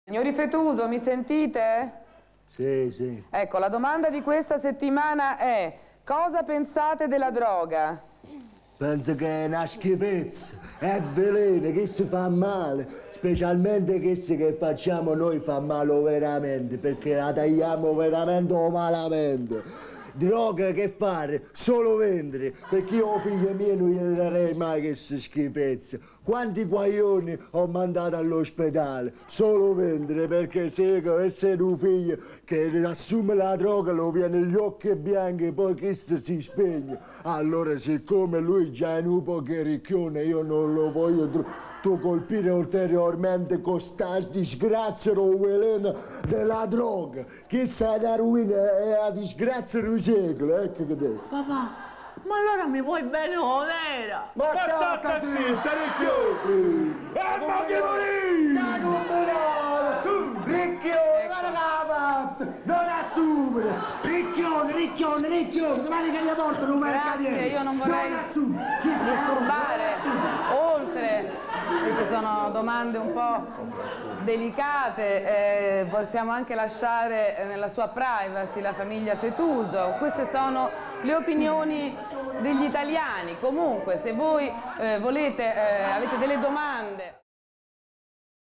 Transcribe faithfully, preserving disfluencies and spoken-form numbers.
Signori Fetuso, mi sentite? Sì, sì. Ecco, la domanda di questa settimana è: cosa pensate della droga? Penso che è una schifezza, è veleno, che si fa male, specialmente questi che facciamo noi fa male veramente, perché la tagliamo veramente o malamente. Droga che fare? Solo vendere, perché io figlio mio non gli darei mai queste schifezze. Quanti guaglioni ho mandato all'ospedale? Solo vendere, perché se essere un figlio che assume la droga lo viene gli occhi bianchi e poi questo si spegne. Allora siccome lui già è un po' che ricchione, io non lo voglio tu colpire ulteriormente con sta disgrazia o veleno della droga. Chissà la ruina è la disgrazia del secolo, ecco che dico. Papà, ma allora mi vuoi bene o vera? Ma sta zitta, ricchione! E ma che morì! Dai, combinato! Ricchione, guarda che ha fatto! Non assumere! Ricchione, ricchione, ricchione! Domani che gli portano un mercatino! Grazie, io non vorrei disturbare, oltre, queste sono domande un po' delicate, eh, possiamo anche lasciare nella sua privacy la famiglia Fetuso. Queste sono le opinioni degli italiani. Comunque, se voi eh, volete, eh, avete delle domande